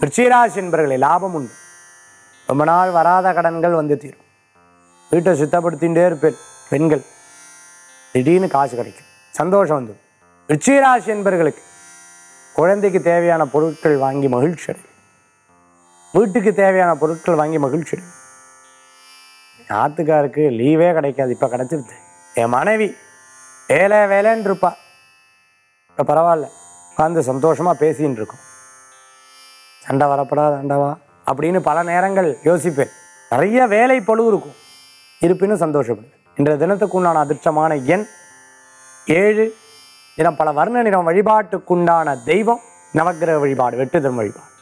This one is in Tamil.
விருச்சிகராசி என்பவர்களே லாபம் உண்டு. ரொம்ப நாள் வராத கடன்கள் வந்து தீரும். வீட்டை சுத்தப்படுத்திகிட்டே இருப்பேன் பெண்கள், திடீர்னு காசு கிடைக்கும், சந்தோஷம் வந்துடும். விருச்சிகராசி என்பவர்களுக்கு குழந்தைக்கு தேவையான பொருட்கள் வாங்கி மகிழ்ச்சி அடையும். வீட்டுக்கு தேவையான பொருட்கள் வாங்கி மகிழ்ச்சி அடையும். ஆத்துக்காருக்கு லீவே கிடைக்காது, இப்போ கிடைச்சிருது. என் மனைவி வேலை வேலைன்னு இருப்பா, இப்போ பரவாயில்ல உட்காந்து சந்தோஷமாக பேசின்னு இருக்கோம். சண்டை வரப்படாது ஆண்டவா அப்படின்னு பல நேரங்கள் யோசிப்பேன். நிறைய வேலை பளு இருக்கும், இருப்பினும் சந்தோஷப்படுவேன். இன்றைய தினத்துக்கு உண்டான அதிர்ஷ்டமான எண் 7. தினம் பல வர்ண நிறம். வழிபாட்டுக்குண்டான தெய்வம் நவக்கிரக வழிபாடு, வெற்றி தரும் வழிபாடு.